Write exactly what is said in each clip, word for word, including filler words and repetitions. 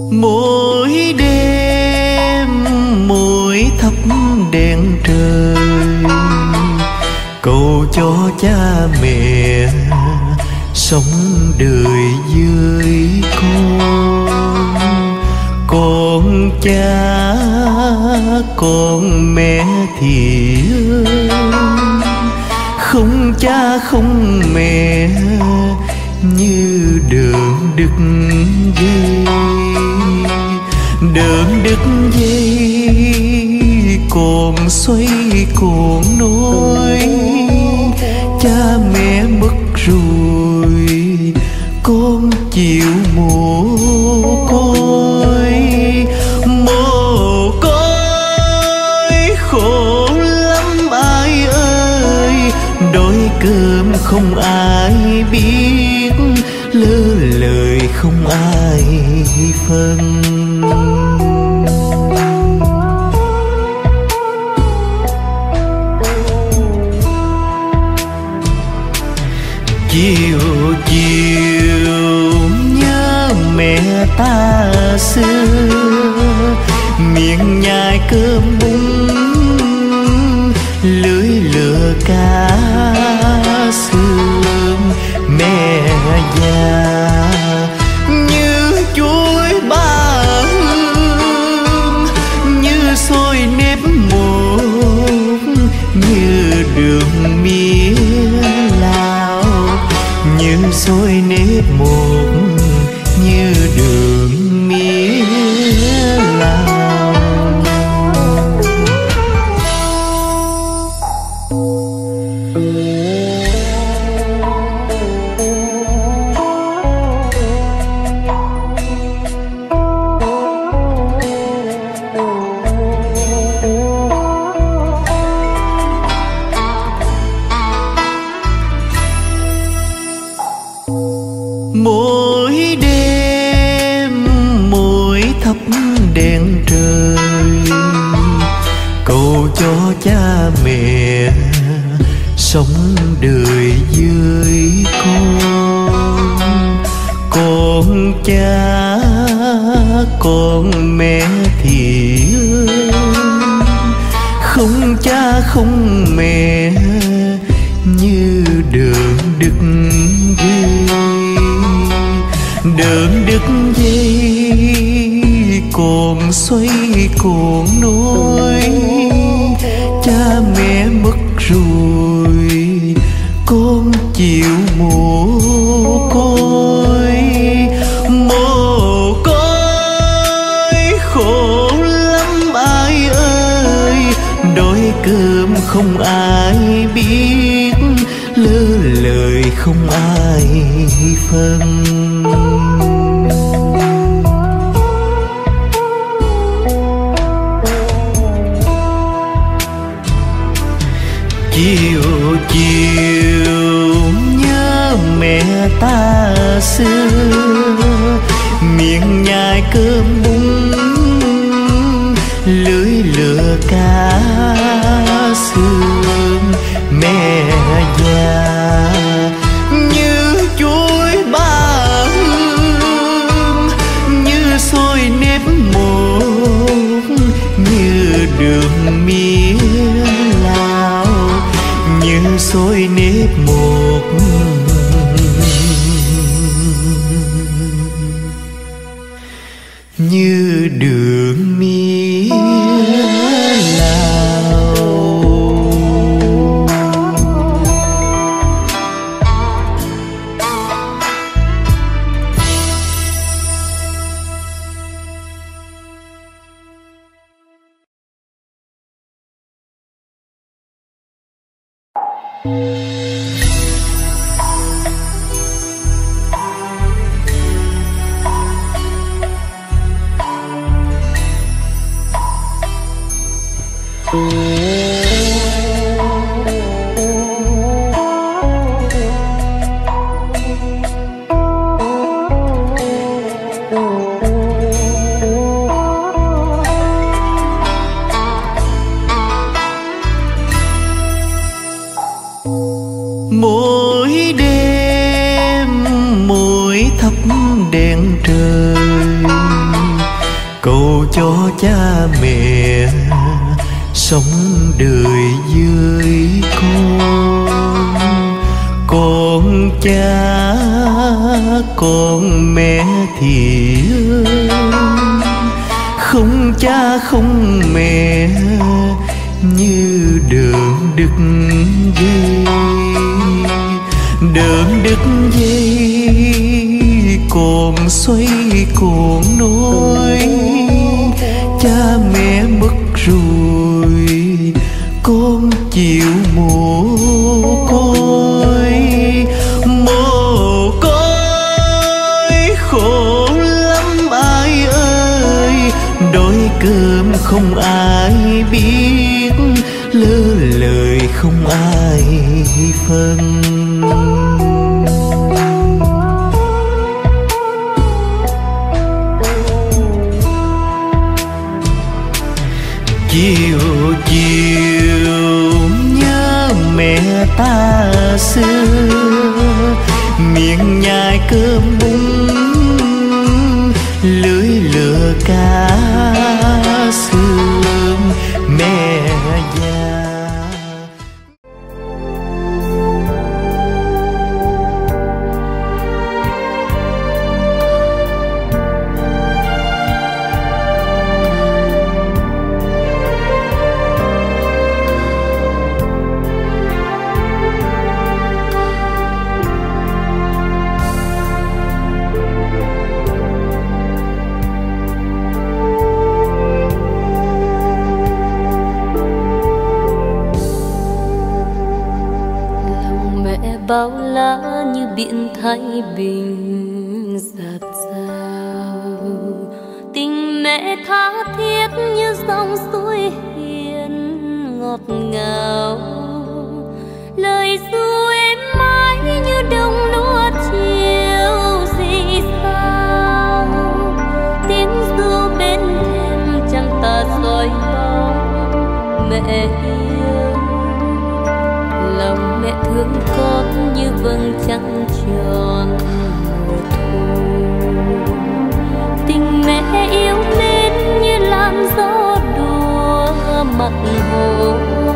Mỗi đêm mỗi thắp đèn trời, cầu cho cha mẹ sống đời với con. Con cha con mẹ thì không cha không mẹ như đường đứt dây. Đường đứt dây còn xoay còn nối, cha mẹ mất rồi con chịu mồ côi. Mồ côi khổ lắm ai ơi, đói cơm không ai biết, lỡ lời không ai phân. Chiều chiều nhớ mẹ ta xưa, miệng nhai cơm bún lưới lửa cá sương. Mẹ già như chuối ba hương, như xôi nếp một, như đường mía Lào, như xôi nếp một, như đường mía Lào. Mỗi đêm mỗi thắp đèn trời, cầu cho cha mẹ sống đời với con. Con cha con mẹ thì không cha không mẹ như đường đứt dây. Đường đứt dây còn xoay còn nối, cha mẹ mất rồi con chịu mồ côi. Mồ côi khổ lắm ai ơi, đói cơm không ai biết, lỡ lời không ai phân. Chiều chiều nhớ mẹ ta xưa, miệng nhai cơm bún lưới lửa cá sương. Mẹ già như chuối ba hương, như xôi nếp một, như đường mía Lào, như xôi nếp một, như đường mía Lào. Mỗi đêm mỗi thắp đèn trời, cầu cho cha mẹ sống đời với con. Con cha con mẹ thì không cha không mẹ như đường đứt dây. Đường đứt dây còn xoay còn nối, cha mẹ mất rồi con chịu mồ côi. Mồ côi khổ lắm ai ơi, đói cơm không ai biết, lỡ lời không ai phân. Chiều chiều nhớ mẹ ta xưa, miệng nhai cơm bún lưới lửa cá sương mẹ già. Bao la như biển Thái Bình dạt dào, tình mẹ tha thiết như dòng suối hiền ngọt ngào. Lời ru êm mãi như đồng lúa chiều rì rào, tiếng ru bên thềm chẳng tà soi bóng mẹ yêu. Lòng mẹ thương con như vầng trăng tròn mùa thu, tình mẹ yêu mến như làn gió đùa mặt hồ.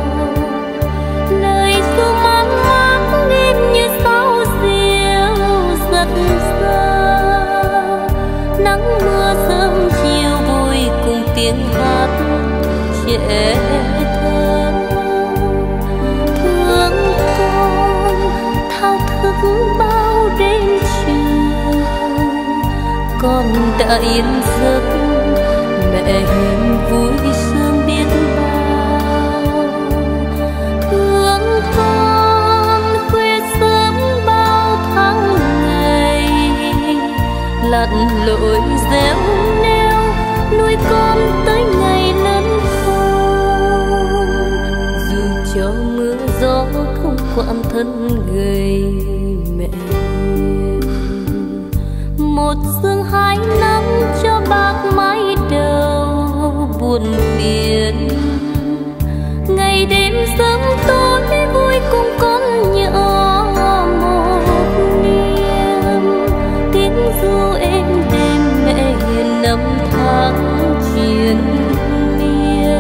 Lời ru mang mát im như sáo diều giật xa, nắng mưa sớm chiều vui cùng tiếng hát trẻ thơ. Bao đêm chiều con đã yên giấc, mẹ hiền vui sương biết bao. Thương con khuya sớm bao tháng ngày, lặn lội réo neo nuôi con tới ngày lớn khôn. Dù cho mưa gió không quặn thân gầy mẹ hiền, một sương hai năm cho bạc mái đầu buồn phiền. Ngày đêm sớm tối vui cùng con nhỏ một niềm, tiếng ru êm đêm mẹ hiền năm tháng triền miên.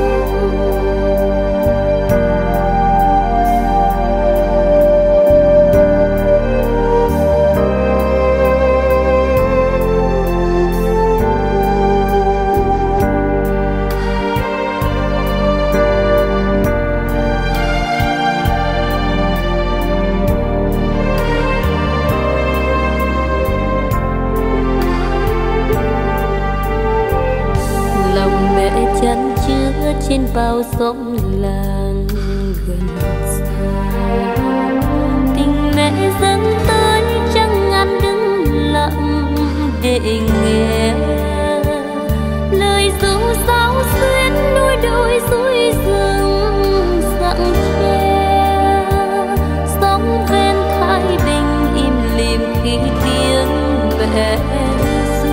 Chan chứa trên bao sông làng gần xa, tình mẹ dâng tới chẳng ngăn đứng lặng để nghe. Lời ru sáo xuyên núi đồi suối rừng rặng tre, sóng ven Thái Bình im lìm khi tiếng mẹ ru.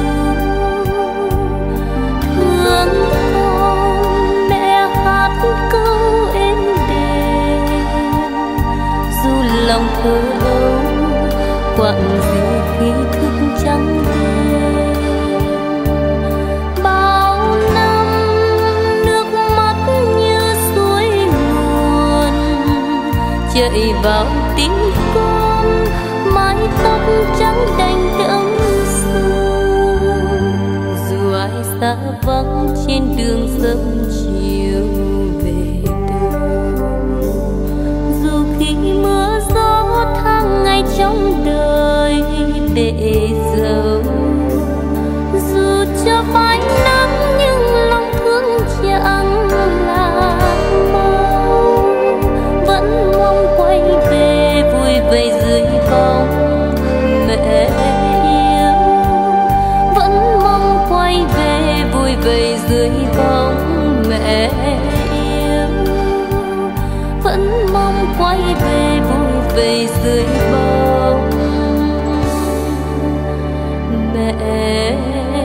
Thương câu êm đềm, dù lòng thơ ấu quặn gì khi thức trắng đêm. Bao gậy vào tim con, mái tóc trắng đành đẫm sương. Dù ai xa vắng trên đường sớm chiều về đâu, dù khi mưa gió tháng ngày trong đời để dấu, dù cho phải nắng nhưng lòng thương chẳng là mau, vẫn mong quay về vui vầy dưới bóng mẹ yêu, vẫn mong quay về vui vầy dưới bóng mẹ yêu, vẫn mong quay về vui vầy dưới bóng mẹ yêu.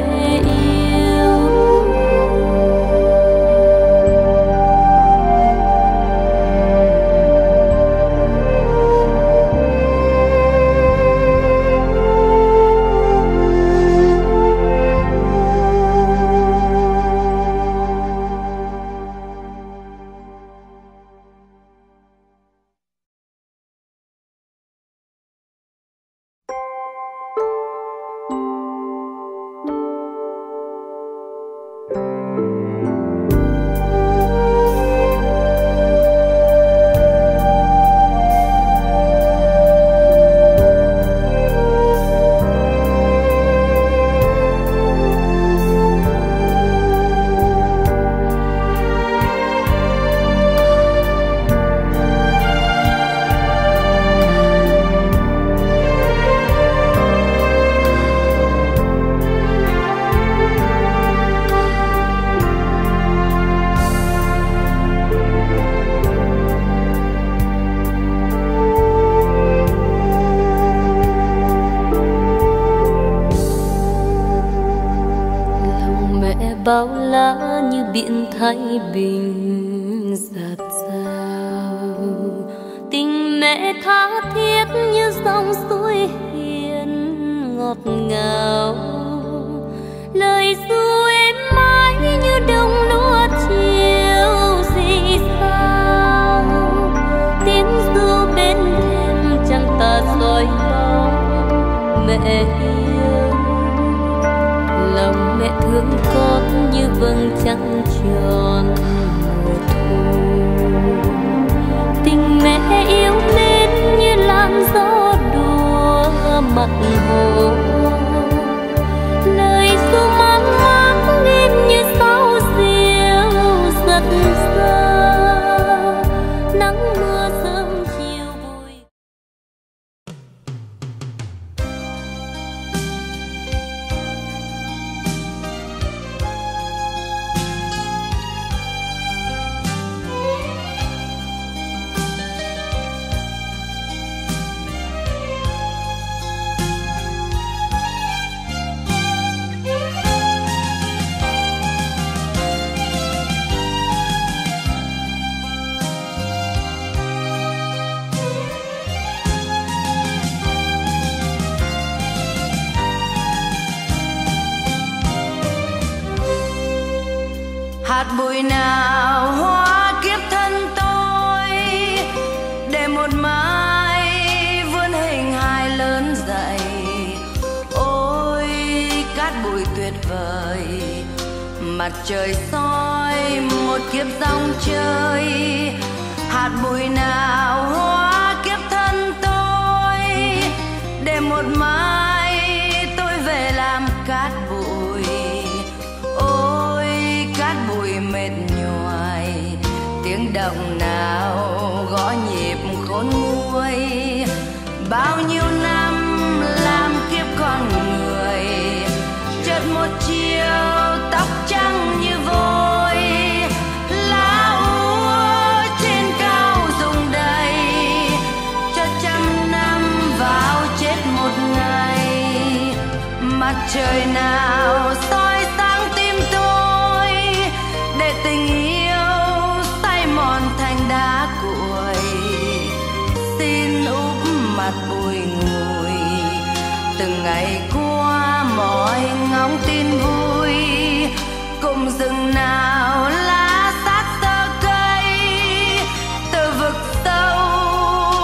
Bao la như biển Thái Bình dạt dào, tình mẹ tha thiết như dòng suối hiền ngọt ngào, lời ru êm mãi như đồng lúa chiều rì sao, tiếng ru bên thềm chẳng tà soi bóng mẹ yêu. Lòng mẹ thương con như vầng trăng tròn mùa thu, tình mẹ yêu mến như làn gió đùa mặt hồ, lời ru mang mát im như sáo diều giật xa, nắng mưa sớm chiều vui. Hạt bụi nào hóa kiếp thân tôi, để một mai vươn hình hài lớn dậy. Ôi cát bụi tuyệt vời, mặt trời soi một kiếp dòng chơi. Hạt bụi nào hóa kiếp thân tôi, để một mai tôi về làm cát bụi. Mệt nhoài tiếng động nào gõ nhịp khôn nguôi, bao nhiêu năm làm kiếp con người, chợt một chiều tóc trắng như vôi, lá úa trên cao rụng đầy, cho trăm năm vào chết một ngày. Mặt trời nào soi sáng tim tôi, để tình yêu say mòn thành đá cuội. Xin úp mặt bùi ngùi, từng ngày qua mỏi ngóng tin vui. Cùng rừng nào lá sát tơ cây, từ vực sâu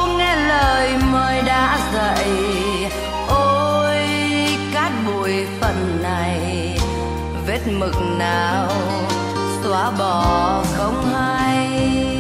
phận này, vết mực nào xóa bỏ không hay.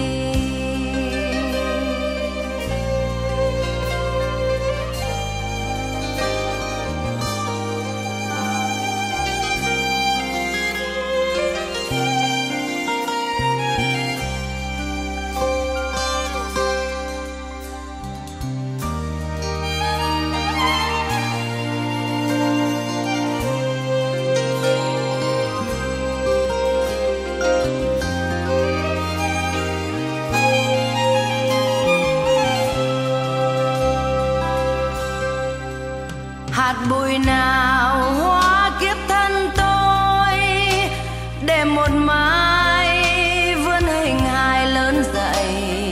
Hạt bụi nào hóa kiếp thân tôi, để một mai vươn hình hài lớn dậy.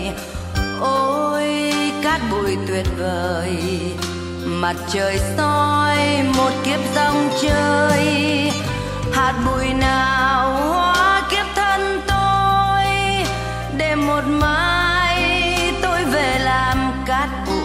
Ôi cát bụi tuyệt vời, mặt trời soi một kiếp dòng chơi. Hạt bụi nào hóa kiếp thân tôi, để một mai tôi về làm cát bụi.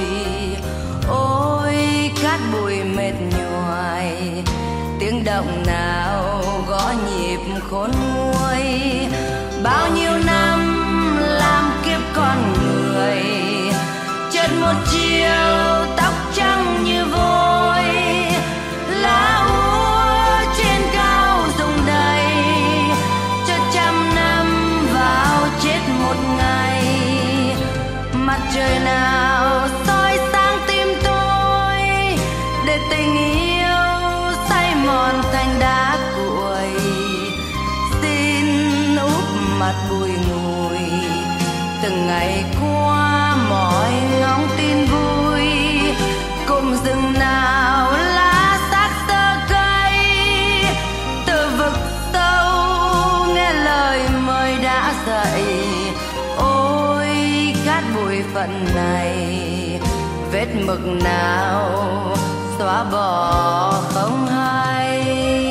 Ôi cát bụi mệt nhoài, tiếng động nào gõ nhịp khôn nguôi. Bao nhiêu năm làm kiếp con người, chợt một chiều tóc trắng như vôi. Lá úa trên cao rụng đầy, chợt trăm năm vào chết một ngày. Mặt trời nào soi sáng tim tôi, để tình yêu say mòn thành đá cuội. Xin úp mặt bụi ngùi, từng ngày qua mỏi ngóng tin vui. Cùng rừng nào lá xác xơ cây, từ vực sâu nghe lời mời đã dậy. Ôi cát bụi phận này, vết mực nào xóa bỏ không hay.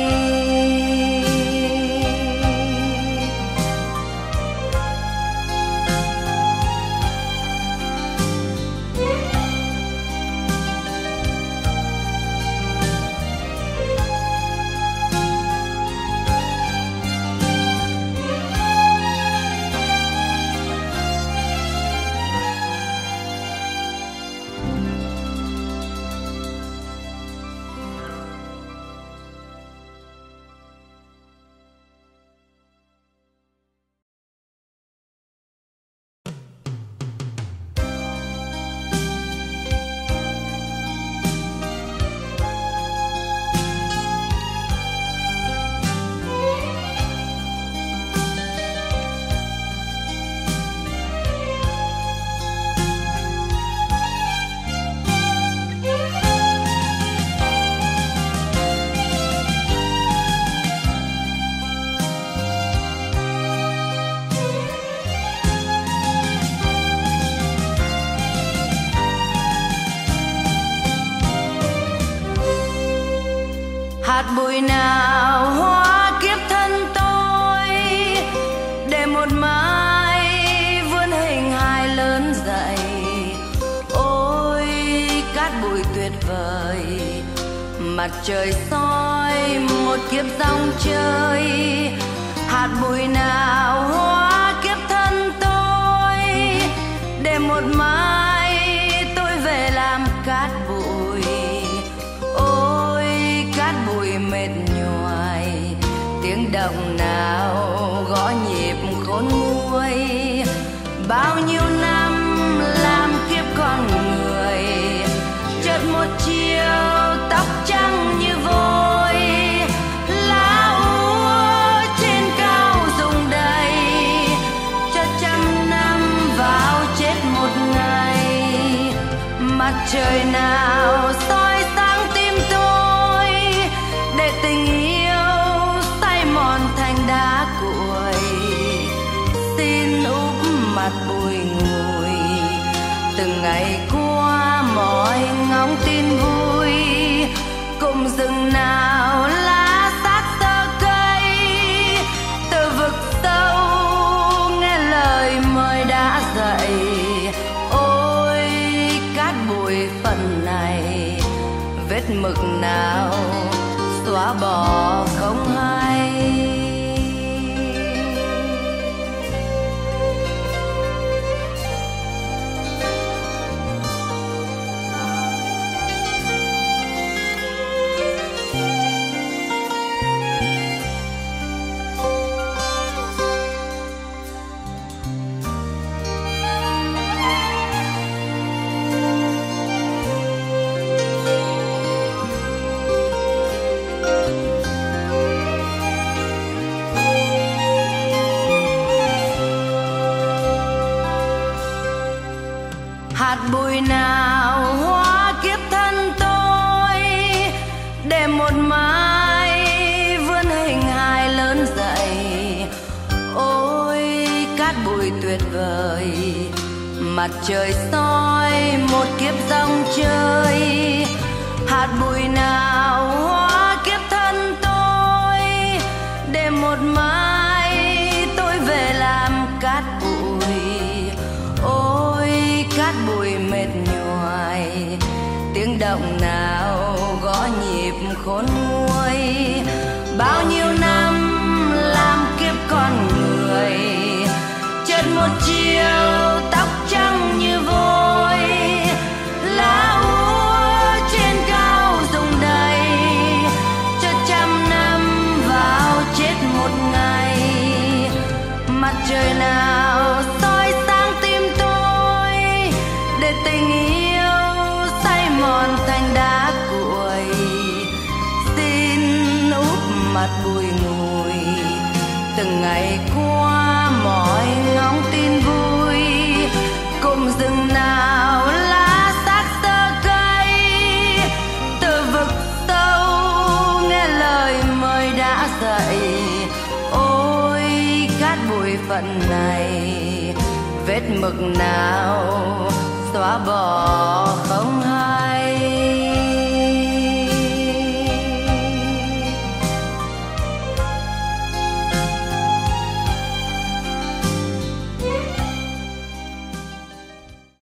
Hạt bụi nào hóa kiếp thân tôi, để một mai vươn hình hài lớn dậy. Ôi cát bụi tuyệt vời, mặt trời soi một kiếp dòng chơi. Hạt bụi nào hóa kiếp thân tôi, để một mai tôi về làm cát bụi. Ôi cát bụi mệt nhoài, tiếng động nào gõ nhịp khôn nguôi. Bao nhiêu năm làm kiếp con người, chợt một chiều tóc trắng như vôi. Lá úa trên cao rụng đầy, chợt trăm năm vào chết một ngày. Mặt trời nào soi sáng tim tôi, để tình yêu say mòn thành đá cuội. Xin úp mặt bụi ngùi, từng ngày qua mỏi ngóng tin vui. Cùng rừng nào lá xác xơ cây, từ vực sâu nghe lời mời đã dậy. Ôi cát bụi phận này, vết mực nào xóa bỏ không hay. Hạt bụi nào hóa kiếp thân tôi, để một mai vươn hình hài lớn dậy. Ôi cát bụi tuyệt vời, mặt trời soi một kiếp dòng chơi. Hạt bụi nào hóa kiếp thân tôi, để một mai tôi về làm cát bụi. Cát bụi mệt nhoài, tiếng động nào gõ nhịp khôn nguôi. Bao nhiêu năm làm kiếp con người, chợt một chiều tóc trắng như vôi. Lá úa trên cao rụng đầy, cho trăm năm vào chết một ngày. Mặt trời nào soi sáng tim tôi, để tình yêu say mòn thành đá cuội. Xin úp mặt bụi ngùi, từng ngày qua mỏi ngóng tin vui. Cùng rừng nào lá xác tơ cây, từ vực sâu nghe lời mời đã dậy. Ôi cát bụi phận này, vết mực nào xóa bỏ